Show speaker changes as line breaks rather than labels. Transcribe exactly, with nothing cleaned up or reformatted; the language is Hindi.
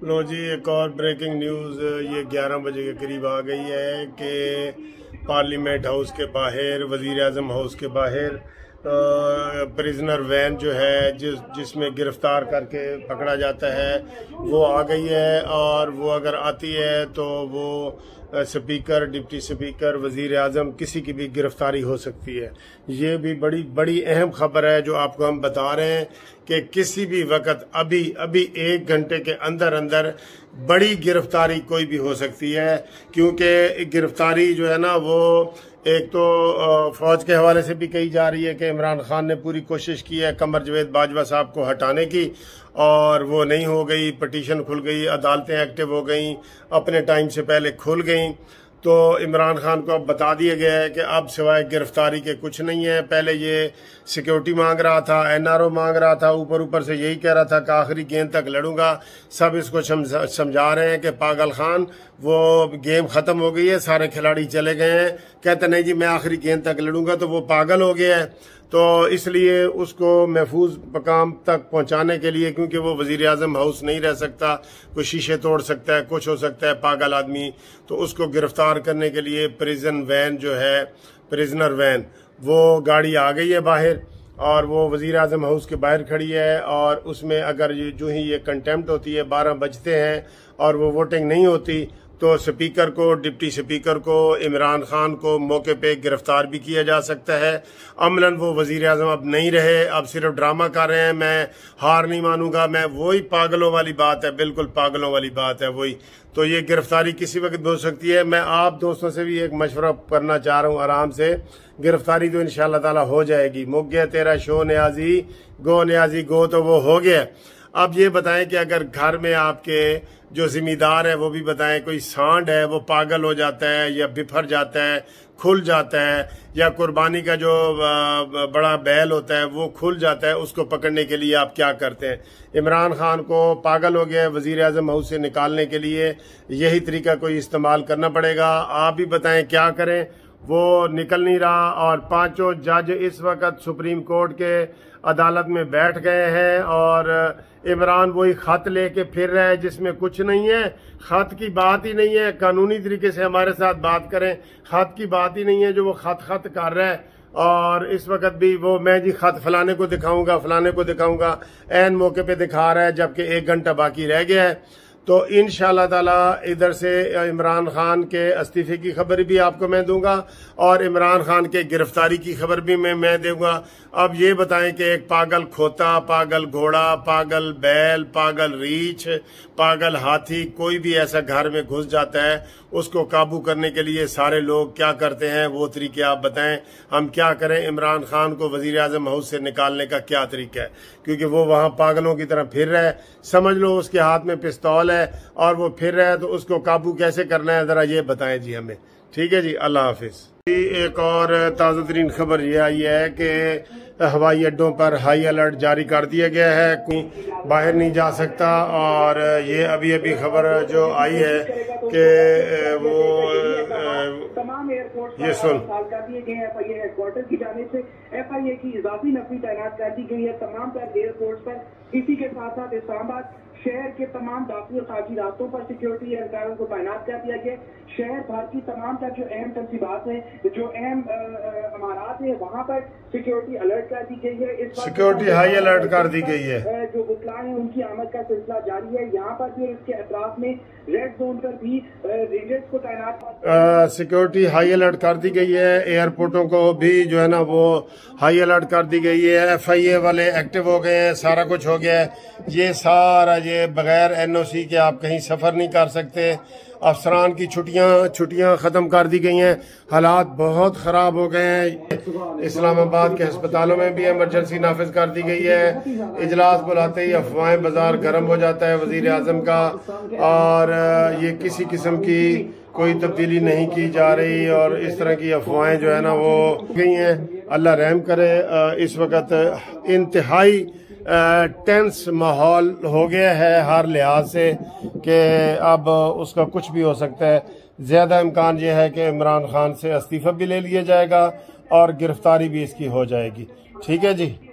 लो जी, एक और ब्रेकिंग न्यूज़ ये ग्यारह बजे के करीब आ गई है कि पार्लियामेंट हाउस के बाहर, वज़ीर आज़म हाउस के बाहर प्रिजनर वैन जो है जिस जिसमें गिरफ्तार करके पकड़ा जाता है वो आ गई है। और वो अगर आती है तो वो स्पीकर, डिप्टी स्पीकर, वज़ीर आज़म किसी की भी गिरफ्तारी हो सकती है। ये भी बड़ी बड़ी अहम खबर है जो आपको हम बता रहे हैं कि किसी भी वक्त अभी अभी एक घंटे के अंदर अंदर बड़ी गिरफ्तारी कोई भी हो सकती है। क्योंकि गिरफ्तारी जो है ना वो एक तो फौज के हवाले से भी कही जा रही है कि इमरान खान ने पूरी कोशिश की है कमर जवेद बाजवा साहब को हटाने की और वो नहीं हो गई। पटिशन खुल गई, अदालतें एक्टिव हो गई, अपने टाइम से पहले खुल गई। तो इमरान खान को अब बता दिया गया है कि अब सिवाय गिरफ्तारी के कुछ नहीं है। पहले ये सिक्योरिटी मांग रहा था, एनआरओ मांग रहा था, ऊपर ऊपर से यही कह रहा था कि आखिरी गेंद तक लड़ूंगा। सब इसको समझा रहे हैं कि पागल खान, वो गेम खत्म हो गई है, सारे खिलाड़ी चले गए हैं। कहते नहीं जी मैं आखिरी गेंद तक लड़ूंगा, तो वो पागल हो गया है। तो इसलिए उसको महफूज मकाम तक पहुंचाने के लिए, क्योंकि वो वजीर आजम हाउस नहीं रह सकता, कोई शीशे तोड़ सकता है, कुछ हो सकता है पागल आदमी, तो उसको गिरफ्तार करने के लिए प्रिजन वैन जो है, प्रिजनर वैन, वो गाड़ी आ गई है बाहर और वो वजीर आजम हाउस के बाहर खड़ी है। और उसमें अगर जो ही ये कंटेम्प्ट होती है, बारह बजते हैं और वो वोटिंग नहीं होती, तो स्पीकर को, डिप्टी स्पीकर को, इमरान खान को मौके पे गिरफ्तार भी किया जा सकता है। अमलन वो वजीर आजम अब नहीं रहे, अब सिर्फ ड्रामा कर रहे हैं, मैं हार नहीं मानूंगा, मैं वही पागलों वाली बात है, बिल्कुल पागलों वाली बात है वही। तो ये गिरफ्तारी किसी वक्त भी हो सकती है। मैं आप दोस्तों से भी एक मशवरा करना चाह रहा हूँ, आराम से गिरफ्तारी तो इंशाअल्लाह ताला हो जाएगी। मुक गया तेरा show Niazi, go Niazi go, तो वो हो गया। अब ये बताएं कि अगर घर में आपके जो जिम्मेदार है वो भी बताएं, कोई सांड है वो पागल हो जाता है या बिफर जाता है, खुल जाता है, या कुर्बानी का जो बड़ा बैल होता है वो खुल जाता है, उसको पकड़ने के लिए आप क्या करते हैं? इमरान खान को पागल हो गया है, वजीर आजम हाउस से निकालने के लिए यही तरीका कोई इस्तेमाल करना पड़ेगा। आप भी बताएं क्या करें। वो निकल नहीं रहा और पांचों जज इस वक्त सुप्रीम कोर्ट के अदालत में बैठ गए हैं और इमरान वही खत लेके फिर रहा है जिसमें कुछ नहीं है। खत की बात ही नहीं है, कानूनी तरीके से हमारे साथ बात करें। खत की बात ही नहीं है जो वो खत खत कर रहा है। और इस वक्त भी वो मैं जी खत फलाने को दिखाऊंगा, फलाने को दिखाऊंगा, एन मौके पे दिखा रहा है जबकि एक घंटा बाकी रह गया है। तो इंशाअल्लाह ताला इधर से इमरान खान के इस्तीफे की खबर भी आपको मैं दूंगा और इमरान खान के गिरफ्तारी की खबर भी मैं मैं दूंगा। अब ये बताएं कि एक पागल खोता, पागल घोड़ा, पागल बैल, पागल रीछ, पागल हाथी, कोई भी ऐसा घर में घुस जाता है, उसको काबू करने के लिए सारे लोग क्या करते हैं, वो तरीके आप बताएं। हम क्या करें? इमरान खान को वजीर आजम हाउस से निकालने का क्या तरीका है? क्योंकि वो वहां पागलों की तरह फिर रहा है। समझ लो उसके हाथ में पिस्तौल है और वो फिर रहा है, तो उसको काबू कैसे करना है जरा ये बताएं जी हमें। ठीक है जी, अल्लाह हाफिज। एक और ताज़ा तरीन खबर ये आई है कि हवाई अड्डों पर हाई अलर्ट जारी कर दिया गया है, कोई बाहर नहीं जा सकता। और ये अभी अभी खबर जो आई है कि वो
तमाम एयरपोर्ट
ये सुन
कर दिए गए हैं। एफ आई ए हेडक्वार्टर की जानिब से एफ आई ए की इजाफी नफरी तैनात कर दी गई है तमाम तर एयरपोर्ट पर। इसी के साथ साथ इस्लामाबाद शहर के तमाम दाखिल खारजी रास्तों पर सिक्योरिटी एहलकारों को तैनात कर दिया गया। शहर भर की तमाम तक जो अहम तनसीबात है, जो अहम अमारात है, वहाँ पर सिक्योरिटी अलर्ट कर दी गई है। इस
सिक्योरिटी हाई अलर्ट कर दी गई है।
जो बुतला है उनकी आमद का सिलसिला जारी है। यहाँ पर भी इसके अतराफ में रेड जोन पर भी रेंजर्स को तैनात
सिक्योरिटी हाई अलर्ट कर दी गई है। एयरपोर्टों को भी जो है ना वो हाई अलर्ट कर दी गई है। एफ आई ए वाले एक्टिव हो गए हैं, सारा कुछ हो गया है। ये सारा ये बगैर एन ओ सी के आप कहीं सफर नहीं कर सकते। अफसरान की छुट्टियां छुट्टियां खत्म कर दी गई हैं। हालात बहुत खराब हो गए हैं। इस्लामाबाद के अस्पतालों में भी इमरजेंसी नाफिज कर दी गई है। इजलास बुलाते ही अफवाहें बाजार गर्म हो जाता है वजीर आजम का, और ये किसी किस्म की कोई तब्दीली नहीं की जा रही और इस तरह की अफवाहें जो है ना वो गई हैं। अल्लाह रहम करे। इस वक्त इंतहाई टेंस माहौल हो गया है हर लिहाज से कि अब उसका कुछ भी हो सकता है। ज्यादा इम्कान यह है कि इमरान खान से इस्तीफा भी ले लिया जाएगा और गिरफ्तारी भी इसकी हो जाएगी। ठीक है जी।